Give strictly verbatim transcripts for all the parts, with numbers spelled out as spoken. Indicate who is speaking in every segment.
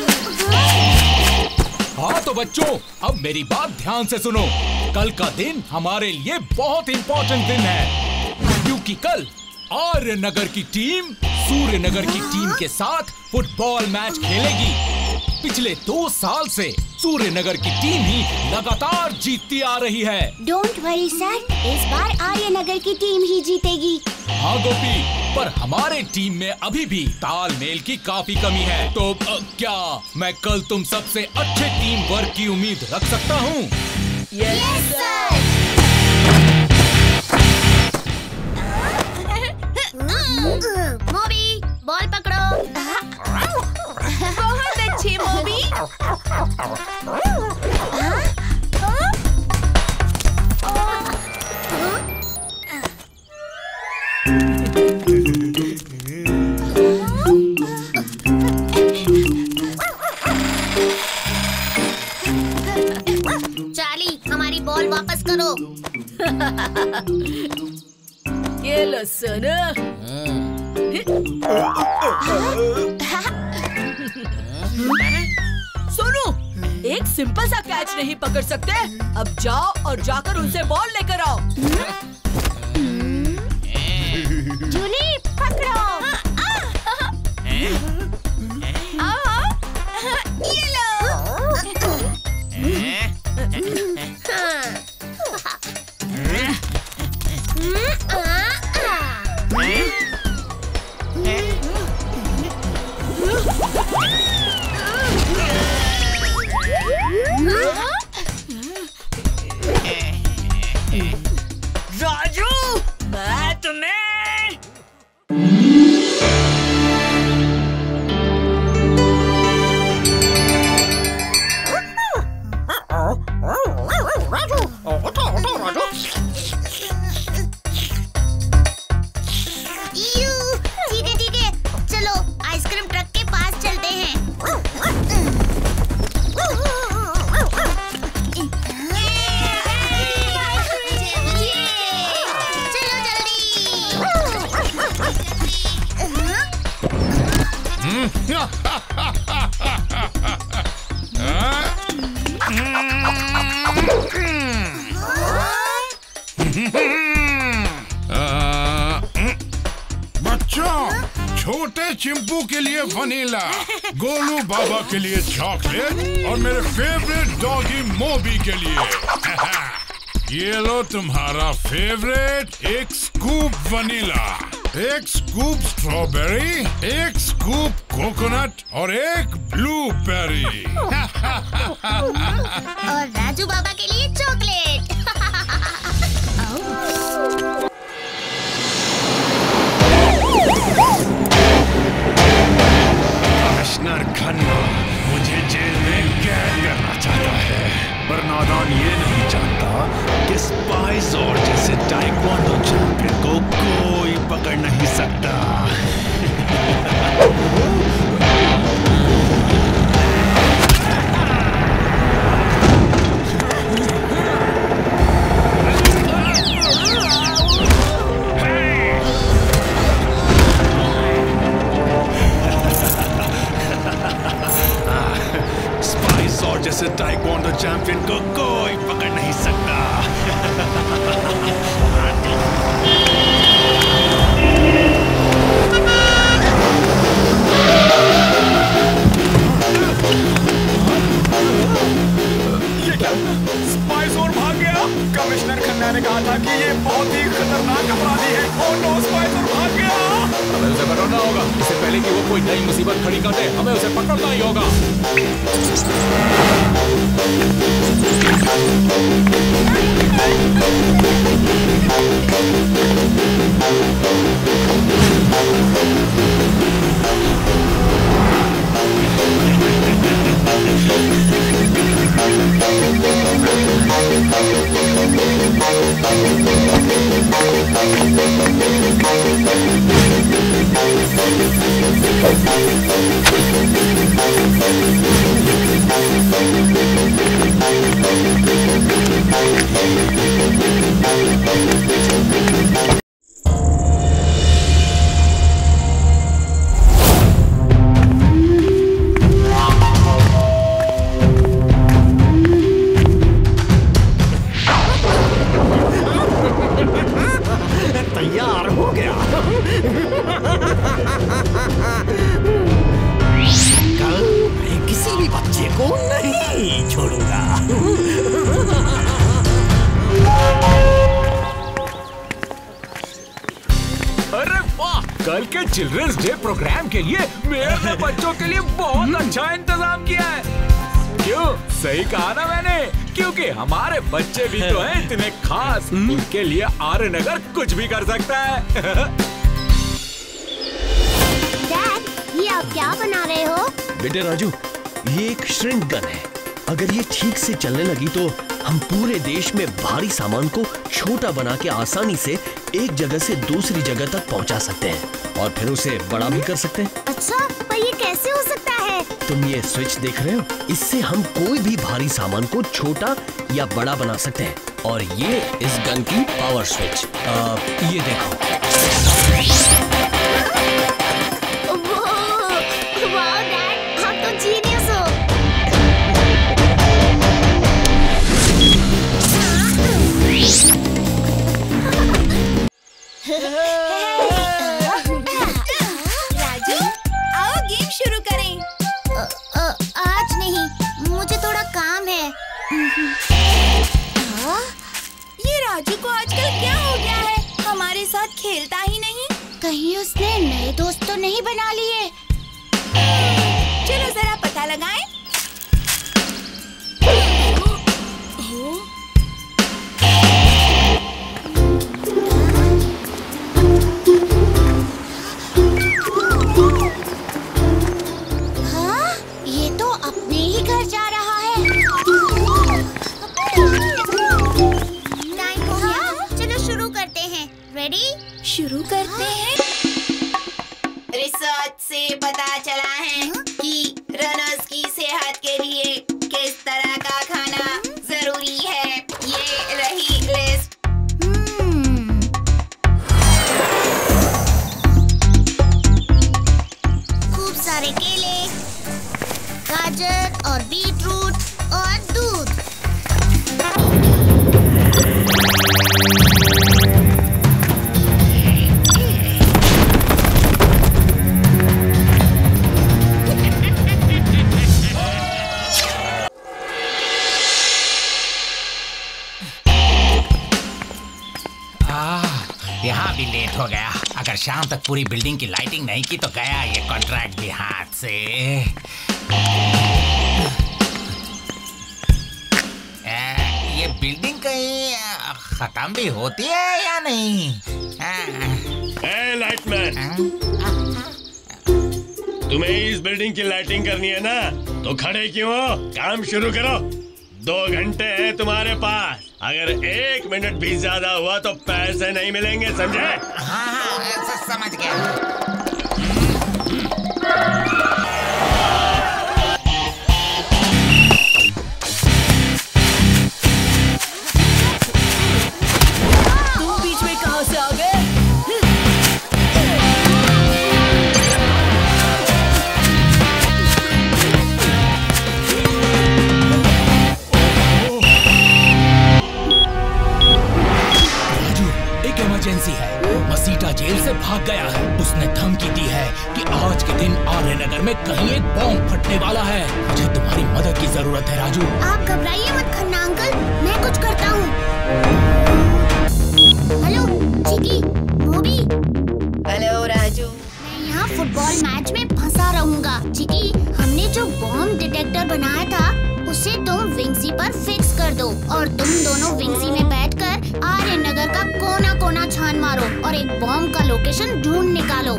Speaker 1: हाँ तो बच्चों, अब मेरी बात ध्यान से सुनो। कल का दिन हमारे लिए बहुत इम्पोर्टेंट दिन है, क्योंकि कल आर्यनगर की टीम सूर्यनगर की टीम के साथ फुटबॉल मैच खेलेगी। पिछले दो साल से सूर्यनगर की टीम ही लगातार जीतती आ रही है।
Speaker 2: डोंट वरी सर, इस बार आर्यनगर की टीम ही जीतेगी।
Speaker 1: हाँ गोपी, पर हमारे टीम में अभी भी तालमेल की काफी कमी है। तो अ, क्या मैं कल तुम सबसे अच्छे टीम वर्क की उम्मीद रख सकता हूँ?
Speaker 2: Yes sir. मोबी, बॉल पकड़ो।
Speaker 3: बहुत अच्छी मोबी।
Speaker 2: चार्ली, हमारी बॉल वापस करो।
Speaker 3: ये लो सुनो। सोनू, एक सिंपल सा कैच नहीं पकड़ सकते? अब जाओ और जाकर उनसे बॉल लेकर आओ।
Speaker 2: जूली, पकड़ो।
Speaker 3: ये लो।
Speaker 4: राजू, मैं तुम्हें
Speaker 5: छोटे चिंपू के लिए वनीला, गोलू बाबा के लिए चॉकलेट और मेरे फेवरेट डॉगी मोबी के लिए ये लो तुम्हारा फेवरेट एक स्कूप वनीला, एक स्कूप स्ट्रॉबेरी, एक स्कूप कोकोनट और एक ब्लूबेरी।
Speaker 2: और राजू बाबा के लिए चॉकलेट।
Speaker 6: कमिश्नर खन्ना मुझे जेल में कैद करना चाहता है, पर नादान ये नहीं जानता कि स्पाइस और जैसे ताइक्वांडो चैंपियन को कोई पकड़ नहीं सकता। जैसे ताइक्वांडो चैंपियन को कोई पकड़ नहीं सकता।
Speaker 4: ये क्या? स्पाइस और भाग गया? कमिश्नर खन्ना ने कहा था कि ये बहुत ही खतरनाक अपराधी है। और नो, स्पाइस और भाग गया।
Speaker 1: हमें उसे पकड़ना होगा, इससे पहले कि वो कोई नई मुसीबत खड़ी कर दे। हमें उसे पकड़ना ही होगा।
Speaker 2: Thank you.
Speaker 1: कल के चिल्ड्रंस डे प्रोग्राम के लिए मेरे बच्चों के लिए बहुत अच्छा इंतजाम किया है। क्यों, सही कहा ना मैंने? क्योंकि हमारे बच्चे भी तो हैं इतने खास, उनके लिए आर्य नगर कुछ भी कर सकता है।
Speaker 2: डैड, ये आप क्या बना रहे हो?
Speaker 7: बेटे राजू, ये एक श्रिंक गन है। अगर ये ठीक से चलने लगी तो हम पूरे देश में भारी सामान को छोटा बना के आसानी से एक जगह से दूसरी जगह तक पहुंचा सकते हैं और फिर उसे बड़ा भी कर सकते हैं।
Speaker 2: अच्छा, पर ये कैसे हो सकता है?
Speaker 7: तुम ये स्विच देख रहे हो? इससे हम कोई भी भारी सामान को छोटा या बड़ा बना सकते हैं और ये इस गन की पावर स्विच। आ, ये देखो।
Speaker 2: वाह डैड, आप तो जीनियस हो।
Speaker 8: राजू, आओ गेम शुरू करें।
Speaker 2: आ, आ, आज नहीं, मुझे थोड़ा काम है।
Speaker 8: हाँ? ये राजू को आजकल क्या हो गया है? हमारे साथ खेलता ही नहीं।
Speaker 2: कहीं उसने नए दोस्त तो नहीं बना लिए?
Speaker 8: चलो जरा पता लगाएं।
Speaker 2: हाँ, ये तो अपने ही घर जा रहा है।
Speaker 8: टाइम हो गया,
Speaker 2: चलो शुरू करते हैं। रेडी?
Speaker 8: शुरू करते हैं। रिसर्च से पता चला है कि रनर्स की सेहत के लिए किस तरह का खाना जरूरी है। ये रही लिस्ट।
Speaker 2: हम्म, खूब सारे केले, गाजर और बीटरूट और दूध।
Speaker 1: यहाँ भी लेट हो गया। अगर शाम तक पूरी बिल्डिंग की लाइटिंग नहीं की तो गया ये कॉन्ट्रैक्ट भी हाथ से। ए, ये बिल्डिंग कहीं खत्म भी होती है या नहीं?
Speaker 9: ए लाइटमैन, तुम्हें इस बिल्डिंग की लाइटिंग करनी है ना, तो खड़े क्यों हो? काम शुरू करो। दो घंटे हैं तुम्हारे पास। अगर एक मिनट भी ज्यादा हुआ तो पैसे नहीं मिलेंगे, समझे?
Speaker 1: हाँ हाँ, समझ गया।
Speaker 3: तुम बीच में कहाँ से आ गए?
Speaker 1: इमरजेंसी है। मसीटा जेल से भाग गया है। उसने धमकी दी है कि आज के दिन आर्य नगर में कहीं एक बॉम्ब फटने वाला है। मुझे तुम्हारी मदद की जरूरत है राजू।
Speaker 2: आप घबराइए मत खन्ना अंकल, मैं कुछ करता हूँ। Hello Chiki, Mobi.
Speaker 8: Hello Raju.
Speaker 2: मैं यहाँ फुटबॉल मैच में फंसा रहूंगा। चिकी, हमने जो बॉम्ब डिटेक्टर बनाया था उसे तुम विंगसी पर फिक्स कर दो और तुम दोनों विंगसी में बैठकर आर्य नगर का कोना कोना छान मारो और एक बॉम्ब का लोकेशन ढूंढ निकालो।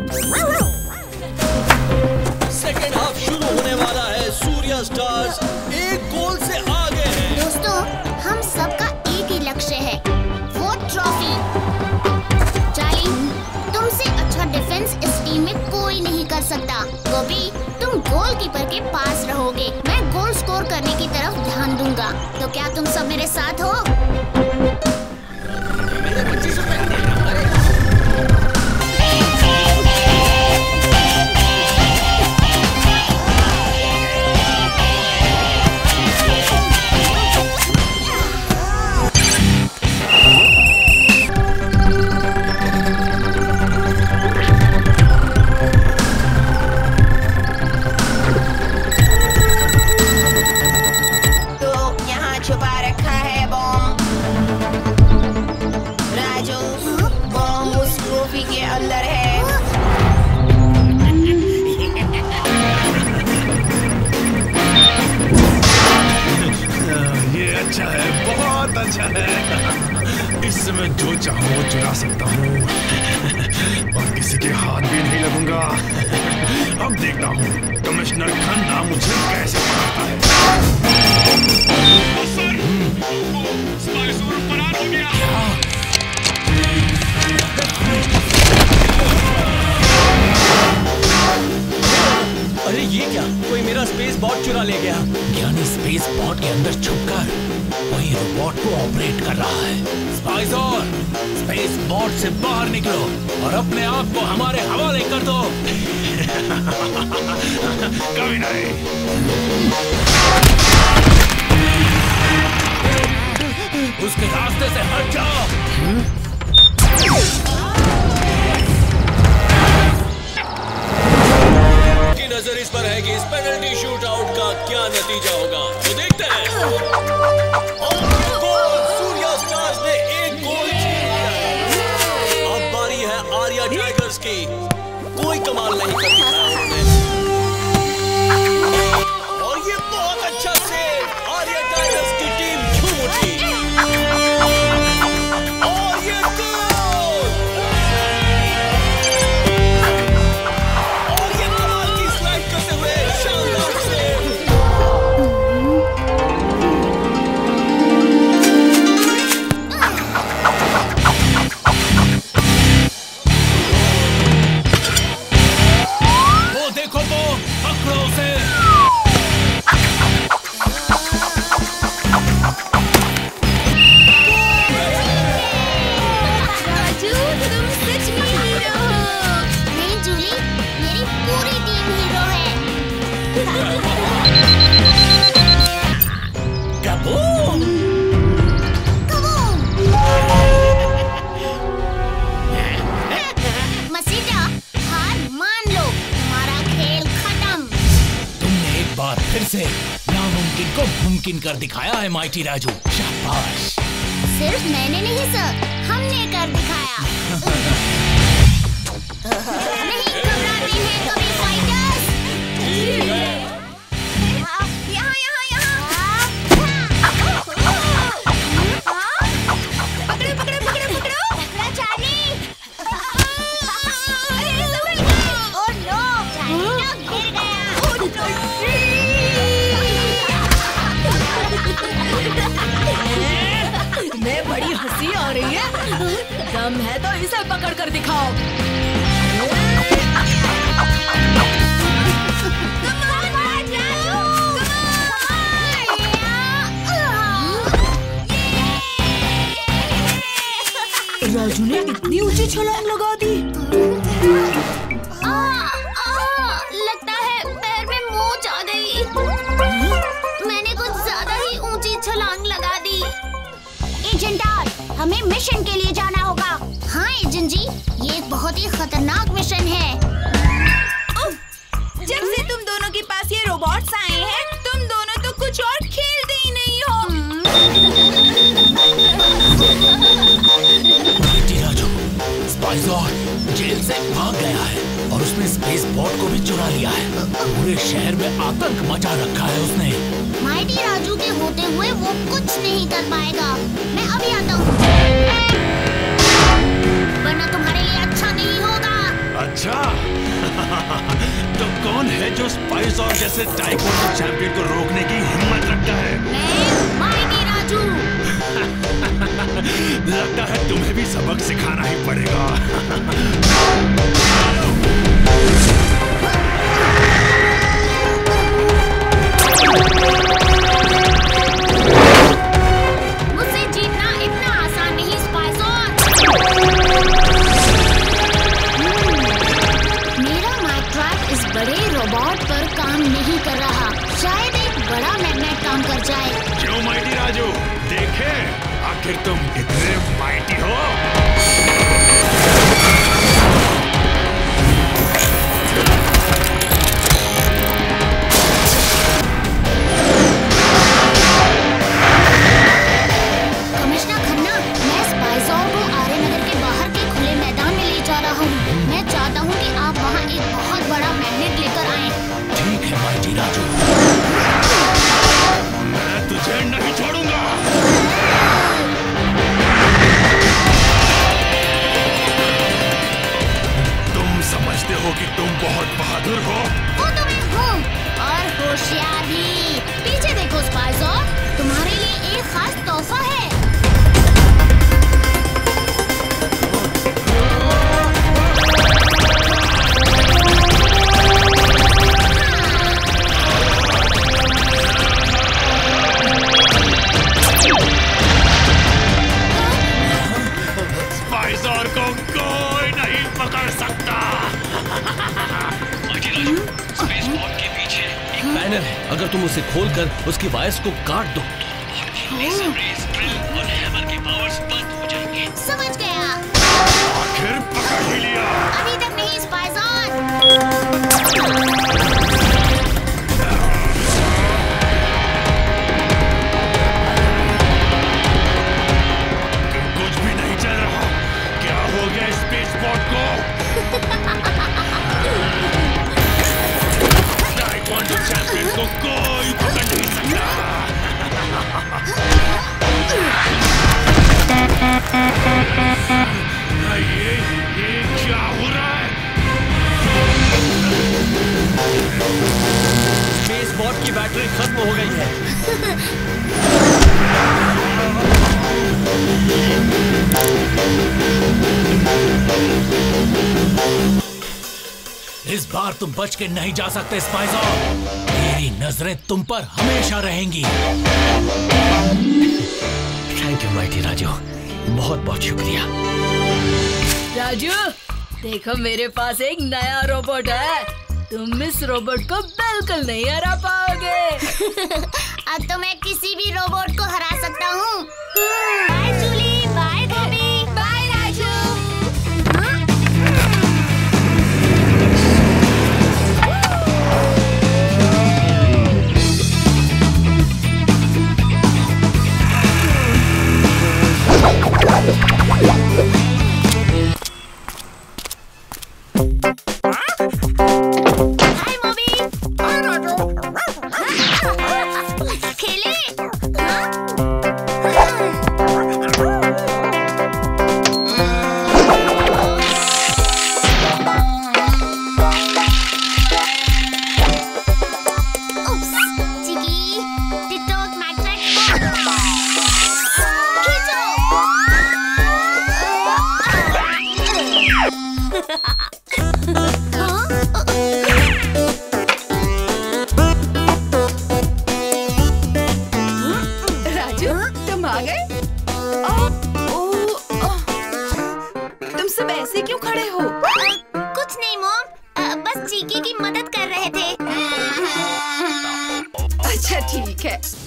Speaker 7: सेकंड हाफ शुरू होने वाला है। सूर्या स्टार्स एक गोल से आगे है।
Speaker 2: दोस्तों, हम सबका एक ही लक्ष्य है, वो ट्रॉफी। चार्ली, तुमसे अच्छा डिफेंस इस टीम में कोई नहीं कर सकता। गोपी, तुम गोलकीपर के पास रहोगे। मैं गोल स्कोर करने की तरफ ध्यान दूंगा। तो क्या तुम सब मेरे साथ हो?
Speaker 8: तो यहाँ छुपा रखा है बॉम्ब।
Speaker 6: अच्छा है, बहुत अच्छा है। इससे मैं जो चाहूँ वो चुरा सकता हूँ और किसी के हाथ भी नहीं लगूंगा। अब देखता हूँ कमिश्नर खन्ना मुझे कैसे पकड़ता है।
Speaker 4: स्पाइसोर फरार हो गया।
Speaker 7: अरे ये क्या, कोई मेरा स्पेस बॉट चुरा ले गया।
Speaker 1: ज्ञानी स्पेस बॉट के अंदर छुपकर वही रोबोट को ऑपरेट कर रहा है। स्पाइसोर, स्पेस बॉट से बाहर निकलो और अपने आप को हमारे हवाले कर दो।
Speaker 6: कभी नहीं।
Speaker 1: उसके रास्ते से हट जाओ।
Speaker 7: की नजर इस पर है कि इस पेनल्टी शूट आउट का क्या नतीजा होगा, तो देखते हैं। और गोल, सूर्या स्टार्स ने एक गोल छीन लिया है। अब बारी है आर्या टाइगर्स की। कोई कमाल नहीं कर दिखाया उन्होंने। और ये बहुत अच्छा सेव, आर्या टाइगर्स की टीम झूम उठी। और ये गोल, और ये कमाल की स्लाइड करते हुए शानदार सेव।
Speaker 1: वो देखो वो, पकड़ो उसे।
Speaker 2: राजू, तुम सच में हीरो हो। नहीं जूली, मेरी पूरी टीम हीरो है।
Speaker 1: कबूम!
Speaker 2: कबूम! मसीदा, हार मान लो, तुम्हारा खेल खत्म।
Speaker 1: तुमने एक बार फिर से नामुमकिन को मुमकिन कर दिखाया है माइटी राजू। शाबाश।
Speaker 2: सिर्फ मैंने नहीं सर, हमने कर दिखाया। नहीं घबराते हैं कभी फाइटर्स। यहाँ यहाँ यहाँ पकड़ो पकड़ो पकड़ो पकड़ो पकड़ा चार्ली। ओह नो, चार्ली ना गिर गया।
Speaker 3: तुम्हें बड़ी हंसी आ रही है। दम है तो इसे पकड़ कर दिखाओ। राजू ने इतनी ऊंची छलांग लगा दी।
Speaker 2: आ, आ, लगता है पैर में मोच आ गई। मैंने कुछ ज्यादा ही ऊंची छलांग लगा दी। एजेंट आर, हमें मिशन के लिए जाना होगा। हाँ एजेंट जी, ये एक बहुत ही खतरनाक मिशन है।
Speaker 8: जब से तुम दोनों के पास ये रोबोट्स आए हैं, तुम दोनों तो कुछ और खेलते ही नहीं हो।
Speaker 1: माइटी राजू, स्पाइसोर जेल से भाग गया है और उसने स्पेस बॉट को भी चुरा लिया है। पूरे शहर में आतंक मचा रखा है उसने।
Speaker 2: माइटी राजू के होते हुए वो कुछ नहीं कर पाएगा। मैं अभी आता हूँ, वरना तुम्हारे लिए अच्छा नहीं होगा।
Speaker 6: अच्छा तो कौन है जो स्पाइसोर जैसे टाइकोंडो चैंपियन को रोकने की हिम्मत रखता है?
Speaker 2: मैं माइटी राजू।
Speaker 6: लगता है तुम्हें भी सबक सिखाना ही पड़ेगा।
Speaker 2: मुझसे जीतना इतना आसान नहीं स्पाइसोर। मेरा माइट्रैप इस बड़े रोबोट पर काम नहीं कर रहा। शायद एक बड़ा मैग्नेट काम कर जाए।
Speaker 6: क्यों माइटी राजू, देखे आखिर तुम इतने माइटी हो।
Speaker 2: कमिश्नर खन्ना, मैं स्पाइसोर को आर्यनगर के बाहर के खुले मैदान में ले जा रहा हूँ। मैं चाहता हूँ कि आप वहाँ एक बहुत बड़ा मैग्नेट लेकर आएं।
Speaker 1: ठीक है माइटी राजू।
Speaker 6: मैं तुझे नहीं छोड़ूंगा।
Speaker 7: तुम उसे खोलकर उसकी वायर्स को काट दो और हैमर के पावर्स बंद हो जाएंगे।
Speaker 2: समझ गया।
Speaker 6: आखिर पकड़ ही लिया।
Speaker 2: अभी तक नहीं स्पाइसर।
Speaker 6: कुछ भी नहीं चल रहा। क्या हो गया स्पेस बॉट को? टाइक्वांडो चैंपियन को कोई पकड़ नहीं सकता। ये ये क्या हो रहा है?
Speaker 7: स्पेस बॉट की बैटरी खत्म हो गई है।
Speaker 1: इस बार तुम बच के नहीं जा सकते स्पाइसर। मेरी नजरें तुम पर हमेशा रहेंगी।
Speaker 7: थैंक यू माइटी राजू, बहुत बहुत शुक्रिया।
Speaker 3: राजू, देखो मेरे पास एक नया रोबोट है। तुम इस रोबोट को बिल्कुल नहीं हरा पाओगे।
Speaker 2: अब तो मैं किसी भी रोबोट को हरा सकता हूँ। Bye Julie, bye Gobhi, bye Raju. Hi Mobi. Hi Raju. खेले?
Speaker 3: राजू, तुम आ गए? तुम सब ऐसे क्यों खड़े हो?
Speaker 2: कुछ नहीं मॉम, बस चीकी की मदद कर रहे थे।
Speaker 3: अच्छा ठीक है।